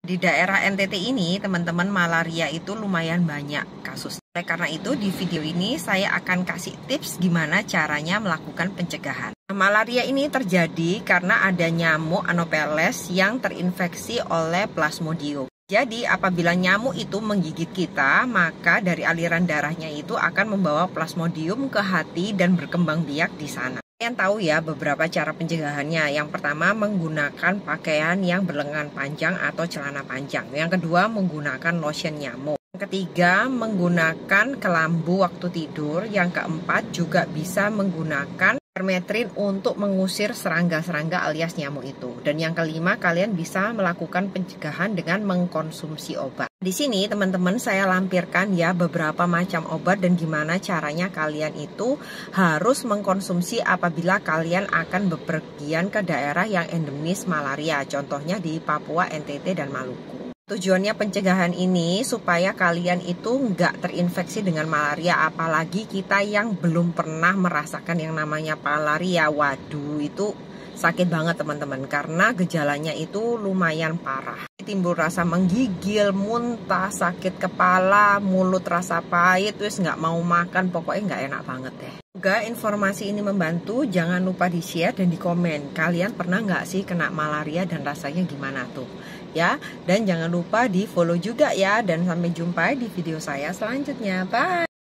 Di daerah NTT ini, teman-teman, malaria itu lumayan banyak kasus. Karena itu, di video ini saya akan kasih tips gimana caranya melakukan pencegahan. Malaria ini terjadi karena ada nyamuk Anopheles yang terinfeksi oleh Plasmodium. Jadi, apabila nyamuk itu menggigit kita, maka dari aliran darahnya itu akan membawa Plasmodium ke hati dan berkembang biak di sana. Kalian tahu ya beberapa cara pencegahannya. Yang pertama, menggunakan pakaian yang berlengan panjang atau celana panjang. Yang kedua, menggunakan lotion nyamuk. Yang ketiga, menggunakan kelambu waktu tidur. Yang keempat, juga bisa menggunakan permetrin untuk mengusir serangga-serangga alias nyamuk itu. Dan yang kelima, kalian bisa melakukan pencegahan dengan mengkonsumsi obat. Di sini teman-teman saya lampirkan ya beberapa macam obat dan gimana caranya kalian itu harus mengkonsumsi apabila kalian akan bepergian ke daerah yang endemis malaria. Contohnya di Papua, NTT, dan Maluku. Tujuannya pencegahan ini supaya kalian itu nggak terinfeksi dengan malaria, apalagi kita yang belum pernah merasakan yang namanya malaria. Waduh, itu sakit banget teman-teman, karena gejalanya itu lumayan parah. Timbul rasa menggigil, muntah, sakit kepala, mulut rasa pahit, terus nggak mau makan, pokoknya nggak enak banget deh. Semoga informasi ini membantu, jangan lupa di-share dan di-komen. Kalian pernah nggak sih kena malaria dan rasanya gimana tuh? Ya, dan jangan lupa di-follow juga ya, dan sampai jumpa di video saya selanjutnya. Bye!